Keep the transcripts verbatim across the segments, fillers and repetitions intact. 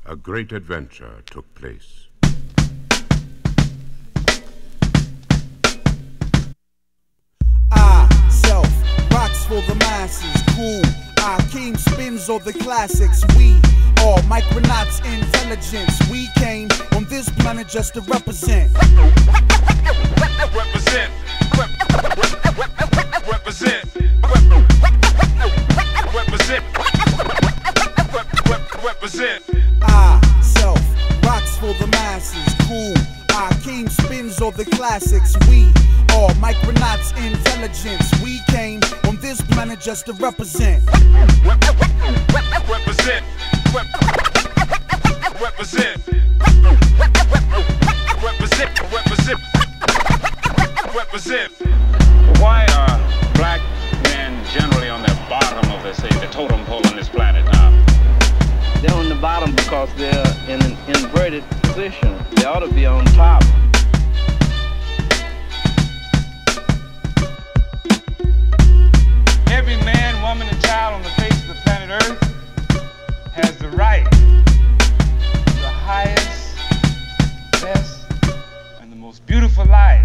a great adventure took place. I, self, rocks for the masses, cool. Akeem spins all the classics. We are micronauts, intelligence. We came on this planet just to represent. Represent. Represent. Represent. Represent. I, self, rocks for the masses, cool. Akeem spins all the classics. We are micronauts, intelligence. We came on this planet just to represent. Represent. Represent. Represent. Represent. Represent. Why are black men generally on the bottom of the, say, the totem pole on this planet now? They're on the bottom because they're in an inverted position. They ought to be on top. Every man, woman, and child on the face of the planet Earth has the right to the highest, best, and the most beautiful life.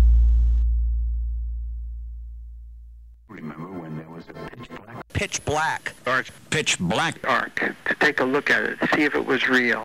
Remember when there was a pitch black? Pitch black. Dark. Pitch black. Dark. To take a look at it, see if it was real.